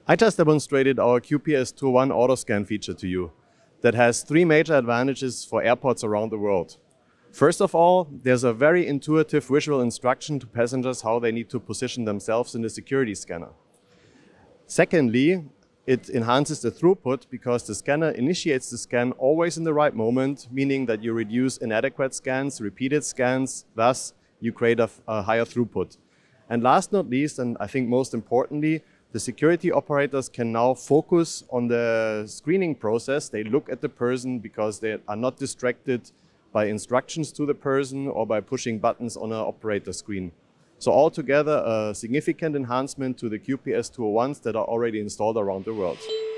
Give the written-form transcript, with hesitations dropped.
I just demonstrated our QPS201 Auto-Scan feature to you that has three major advantages for airports around the world. First of all, there's a very intuitive visual instruction to passengers how they need to position themselves in the security scanner. Secondly, it enhances the throughput because the scanner initiates the scan always in the right moment, meaning that you reduce inadequate scans, repeated scans, thus you create a higher throughput. And last not least, and I think most importantly, the security operators can now focus on the screening process. They look at the person because they are not distracted by instructions to the person or by pushing buttons on an operator screen. So altogether, a significant enhancement to the QPS201s that are already installed around the world.